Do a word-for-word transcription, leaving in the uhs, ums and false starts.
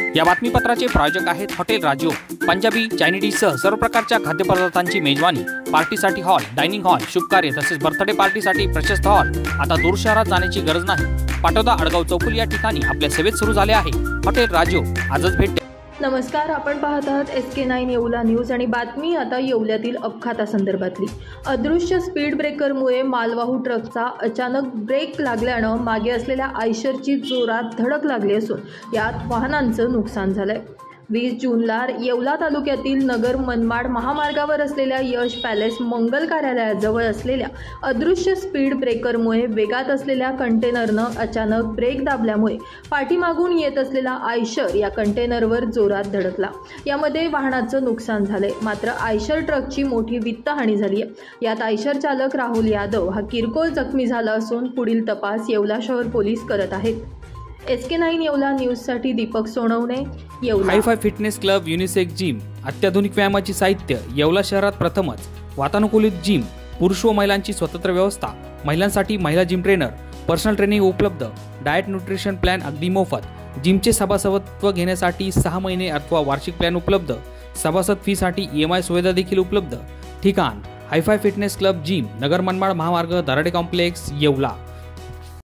या बातमीपत्राचे प्रायोजक आहेत हॉटेल राजयोग। पंजाबी चायनीज सह सर्व प्रकारच्या खाद्यपदार्थांची मेजवानी, पार्टीसाठी हॉल, डायनिंग हॉल, शुभकार्य तसेच बर्थडे पार्टीसाठी प्रशस्त हॉल। आता दूर शहरात जाण्याची गरज नाही। पाटोदा अडगाव चौफुली या ठिकाणी आपल्या सेवेत सुरू झाले आहे हॉटेल राजयोग। आजच भेट द्या। नमस्कार, आपण पाहत आहात S K nine Yeola news आणि बातमी आता येवल्यातील अपघातासंदर्भातली। अदृश्य स्पीड ब्रेकरमुळे मालवाहू ट्रकचा अचानक ब्रेक लागल्यानं मागे असलेल्या आयशरची जोरात धडक लागली असून यात वाहनांचं नुकसान झालंय। वीस जूनला येवला तालुक्यातील नगर मनमाड महामार्गावर असलेल्या यश पॅलेस मंगल कार्यालयाजवळ असलेल्या अदृश्य स्पीड ब्रेकरमुळे वेगात असलेल्या कंटेनरनं अचानक ब्रेक दाबल्यामुळे पाठीमागून येत असलेला आयशर या कंटेनरवर जोरात धडकला। यामध्ये वाहनाचं नुकसान झालंय, मात्र आयशर ट्रकची मोठी वित्तहानी झाली आहे। यात आयशर चालक राहुल यादव हा किरकोळ जखमी झाला असून पुढील तपास येवला शहर पोलीस करत आहेत। एस के नाईन येवला न्यूजसाठी Deepak Sonawane, Yeola. Hi fi fitness club, unisex gym, अत्याधुनिक व्यायामाची साहित्य, येवला शहरात प्रथमच। वातानुकूलित जिम, पुरुष व महिलांची स्वतंत्र व्यवस्था, महिलांसाठी महिला जिम ट्रेनर, पर्सनल ट्रेनिंग उपलब्ध, डाएट न्यूट्रिशन प्लॅन अगदी मोफत। जिमचे सभासदत्व घेण्यासाठी सहा महिने अथवा वार्षिक प्लॅन उपलब्ध। सभासद फीसाठी ई एम आय सुविधा देखील उपलब्ध। ठिकाण hi fi fitness club gym, Nagar Manmad महामार्ग, दराडे कॉम्प्लेक्स, येवला।